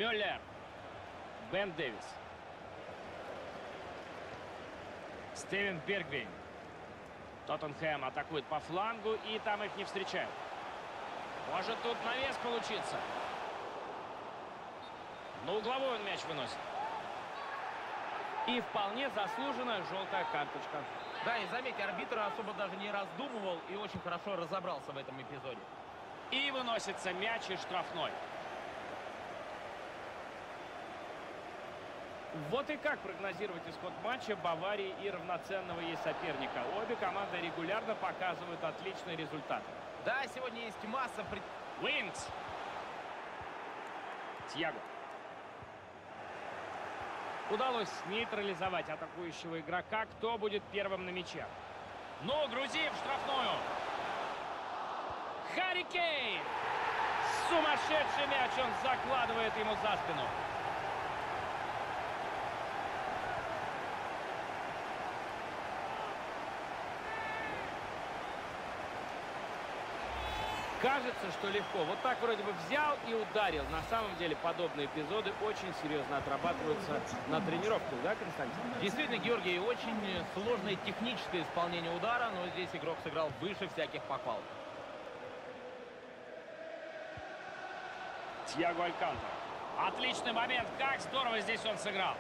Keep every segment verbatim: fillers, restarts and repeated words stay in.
Мюллер. Бен Дэвис. Стивен Бергвин. Тоттенхэм атакует по флангу, и там их не встречают. Может тут навес получиться. На угловой он мяч выносит. И вполне заслуженная желтая карточка. Да, и заметьте, арбитр особо даже не раздумывал и очень хорошо разобрался в этом эпизоде. И выносится мяч из штрафной. Вот и как прогнозировать исход матча Баварии и равноценного ей соперника. Обе команды регулярно показывают отличные результаты. Да, сегодня есть масса... Пред... Уинкс. Тьяго. Удалось нейтрализовать атакующего игрока. Кто будет первым на мяче? Ну, грузи в штрафную. Харри Кейн. Сумасшедший мяч. Он закладывает ему за спину. Кажется, что легко. Вот так вроде бы взял и ударил. На самом деле подобные эпизоды очень серьезно отрабатываются на тренировках, да, Константин? Действительно, Георгий, очень сложное техническое исполнение удара, но здесь игрок сыграл выше всяких похвал. Тьяго Алькантара. Отличный момент. Как здорово здесь он сыграл.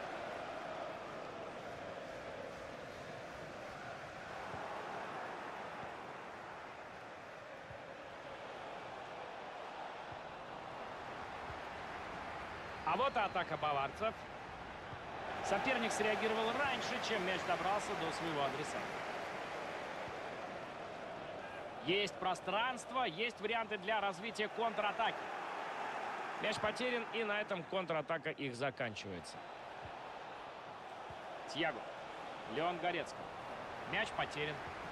А вот и атака баварцев. Соперник среагировал раньше, чем мяч добрался до своего адресата. Есть пространство, есть варианты для развития контратаки. Мяч потерян, и на этом контратака их заканчивается. Тьяго. Леон Горецкий. Мяч потерян.